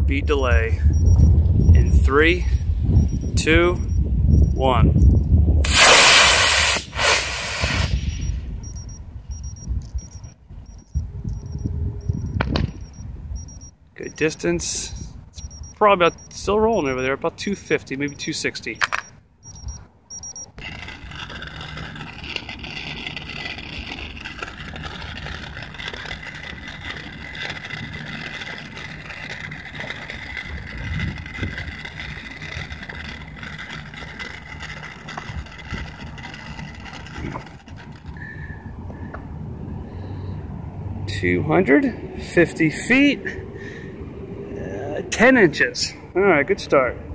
beat delay. In 3, 2, 1. Good distance. It's probably about, still rolling over there, about 250, maybe 260. $250 feet, 10 inches. All right, good start.